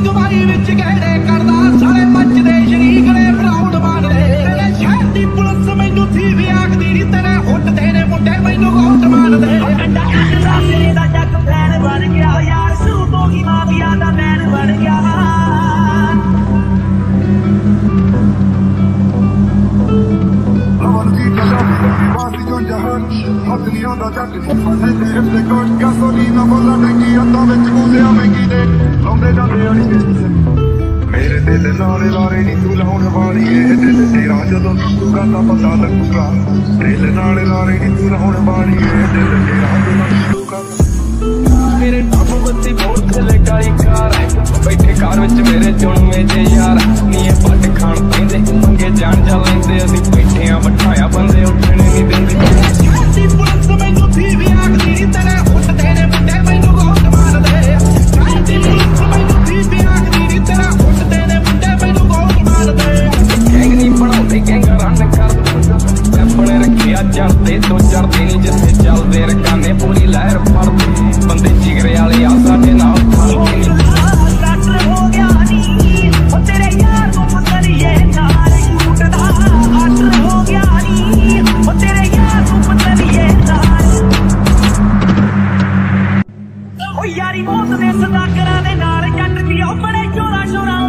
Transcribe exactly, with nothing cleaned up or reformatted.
ਅਗਵਾਈ ਵਿੱਚ ਗਹਿੜੇ ਕਰਦਾ ਸਾਰੇ ਮੱਚਦੇ ਸ਼ਰੀਕ ਨੇ ਬਰਾਉਡ ਮਾਰਦੇ ਤੇਰੇ ਸ਼ਹਿਰ ਦੀ ਪੁਲਿਸ ਮੈਨੂੰ ਥੀ ਵੀ ਆਖਦੀ ਨੀ ਤੇਰੇ ਹੁੱਟ ਦੇ ਨੇ ਮੁੰਡੇ ਮੈਨੂੰ ਗੋਟ ਮਾਰਦੇ ਅੰਡਾ ਅੰਡਾ ਤੇਰੇ ਦਾ ਜੱਗ ਫੈਨ ਬਣ ਗਿਆ ਯਾਰ ਸ਼ੁਰੂ ਤੋਂ ਹੀ ਮਾਫੀਆ ਦਾ ਮੈਨ ਬਣ ਗਿਆ ਹੱਥ ਨਹੀਂ ਆਉਂਦਾ ਜੱਟ ਫਸੇ ਤੇ ਹਿੱਲੇ ਕੋਟ ਗਾਸੋਲੀਨਾ ਬੋਲਾ ਟੈਂਕੀ ਹੱਥਾਂ ਵਿੱਚ ਗੂਲਿਆਂ ਮਹਿੰਗੀ ਦੇ ਲਾਉਂਦੇ ਜਾਂਦੇ ਅੜੀਏ ਮੇਰੇ ਦਿਲ ਨਾਲ ਲਾਰੇ ਨੀ ਤੂੰ ਲਾਉਣ ਵਾਲੀ ਏ ਦਿਲ ਤੇਰਾ ਜਦੋਂ ਟੁੱਟੂਗਾ ਤਾਂ ਪਤਾ ਲੱਗੂਗਾ ਦਿਲ ਨਾਲ ਲਾਰੇ ਨੀ ਤੂੰ ਲਾਉਣ ਵਾਲੀ ਏ ਦਿਲ ਤੇਰਾ ਜਦੋਂ ਟੁੱਟੂਗਾ ਮੇਰੇ ਟੱਪ ਬੱਤੀ ਬਹੁਤ ਥੱਲੇ ਕਾਲੀ ਕਾਰ ਬੈਠੇ ਕਾਰ ਵਿੱਚ ਮੇਰੇ ਚੁਣਵੇਂ ਜੇ ਯਾਰ ਨੀ ਇਹ ਪੱਟ ਖਾਣ ਪੈਂਦੇ ਮੰਗੇ ਜਾਣ ਜਾ ਲੈਂਦੇ ਅਸੀਂ ਬੈਠੇ ਆ ਬਿਠਾਇਆ ਬੰਦੇ ਉੱਠਣੇ ਨਹੀਂ ਦਿੰਦੇ ਦੀ ਪੁਲਿਸ ਮੈਨੂੰ ਥੀ ਵੀ ਆਖਦੀ ਨੀ ਤੇਰੇ ਹੁੱਟ ਦੇ ਨੇ ਮੁੰਡੇ ਮੈਨੂੰ ਗੋਟ ਮਾਰਦੇ ਦੀ ਪੁਲਿਸ ਮੈਨੂੰ ਥੀ ਵੀ ਆਖਦੀ ਨੀ ਤੇਰੇ ਹੁੱਟ ਦੇ ਨੇ ਮੁੰਡੇ ਮੈਨੂੰ ਗੋਟ ਮਾਰਦੇ ਗੈਂਗ ਨਹੀਂ ਬਣਾਉਂਦੇ ਗੈਂਗ ਰਨ ਕਰਦੇ ਆਪਣੇ ਰੱਖਿਆ ਚੜਦੇ ਤੋਂ ਚੜਦੇ ਨੀ ਜਿੱਥੇ ਚੱਲਦੇ ਰਕਾਨੇ ਪੂਰੀ ਲਹਿਰ ਫੜਦੇ ਬੰਦੇ ਜਿਗਰੇ ਵਾਲੇ ਆ ਸਾਡੇ ਨਾਲ ਖਾਂਦੇ ਨੀ ਡਾਕਟਰ ਹੋ ਗਿਆ ਨੀ ਉਹ ਤੇਰੇ ਯਾਰ ਨੂੰ ਪਤਲੀਏ ਨਾਲ ਟੁੱਟਦਾ ਡਾਕਟਰ ਹੋ ਗਿਆ ਨੀ ਉਹ ਤੇਰੇ ਯਾਰ ਨੂੰ ਪਤਲੀਏ ਨਾਲ ਉਹ ਯਾਰੀ ਮੌਤ ਦੇ ਸਦਾਕਰਾਂ ਦੇ ਨਾਲ ਜੱਟ ਦੀ ਉਹ ਬੜੇ ਚੋਰਾ ਚੋਰਾ